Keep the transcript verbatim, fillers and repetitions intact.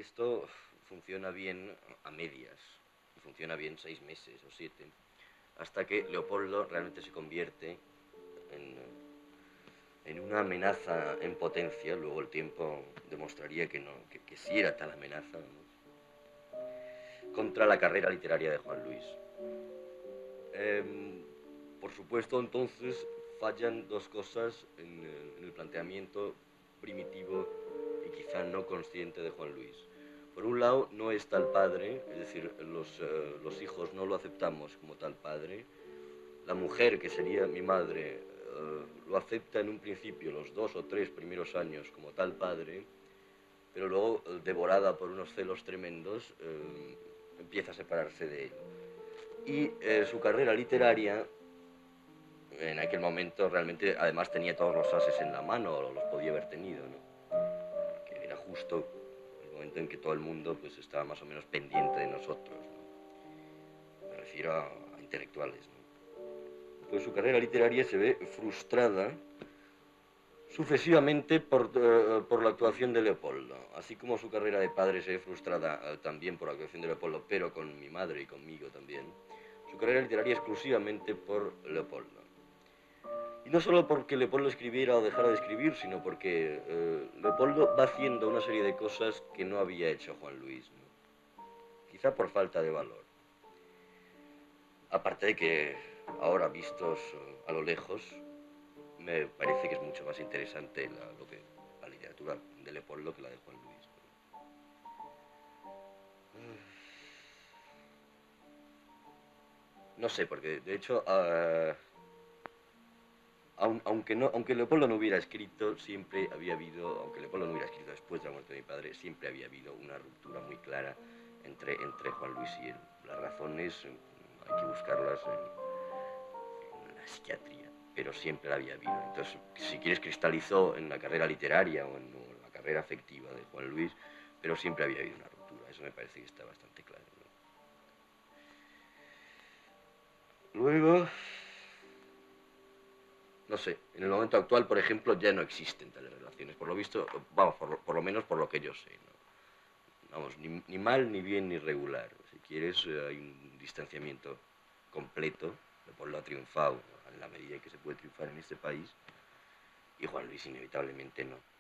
esto funciona bien a medias, y funciona bien seis meses o siete, hasta que Leopoldo realmente se convierte en, en una amenaza en potencia. Luego el tiempo demostraría que no, que, que sí era tal amenaza, ¿no?, contra la carrera literaria de Juan Luis. Eh, por supuesto, entonces, fallan dos cosas en el, en el planteamiento primitivo y quizá no consciente de Juan Luis. Por un lado, no es tal padre, es decir, los, eh, los hijos no lo aceptamos como tal padre. La mujer, que sería mi madre, eh, lo acepta en un principio, los dos o tres primeros años, como tal padre, pero luego, eh, devorada por unos celos tremendos, eh, empieza a separarse de él. Y eh, su carrera literaria, en aquel momento, realmente, además tenía todos los ases en la mano, o los podía haber tenido, ¿no? Porque era justo el momento en que todo el mundo pues estaba más o menos pendiente de nosotros, ¿no? Me refiero a, a intelectuales, ¿no? Pues su carrera literaria se ve frustrada sucesivamente por, uh, por la actuación de Leopoldo, así como su carrera de padre se ve frustrada uh, también por la actuación de Leopoldo, pero con mi madre y conmigo también. Su carrera literaria exclusivamente por Leopoldo. Y no solo porque Leopoldo escribiera o dejara de escribir, sino porque eh, Leopoldo va haciendo una serie de cosas que no había hecho Juan Luis, ¿no? Quizá por falta de valor. Aparte de que ahora, vistos uh, a lo lejos, me parece que es mucho más interesante la, lo que, la literatura de Leopoldo que la de Juan Luis, ¿no? No sé, porque de hecho... Uh, Aunque, no, aunque Leopoldo no hubiera escrito, siempre había habido, aunque Leopoldo no hubiera escrito después de la muerte de mi padre, siempre había habido una ruptura muy clara entre, entre Juan Luis y él. Las razones hay que buscarlas en, en la psiquiatría, pero siempre la había habido. Entonces, si quieres, cristalizó en la carrera literaria o en, o en la carrera afectiva de Juan Luis, pero siempre había habido una ruptura. Eso me parece que está bastante claro, ¿no? Luego... No sé, en el momento actual, por ejemplo, ya no existen tales relaciones. Por lo visto, vamos, por lo, por lo menos por lo que yo sé, ¿no? Vamos, ni, ni mal, ni bien, ni regular. Si quieres, eh, hay un distanciamiento completo. Leopoldo ha triunfado, ¿no?, en la medida en que se puede triunfar en este país. Y Juan Luis inevitablemente no.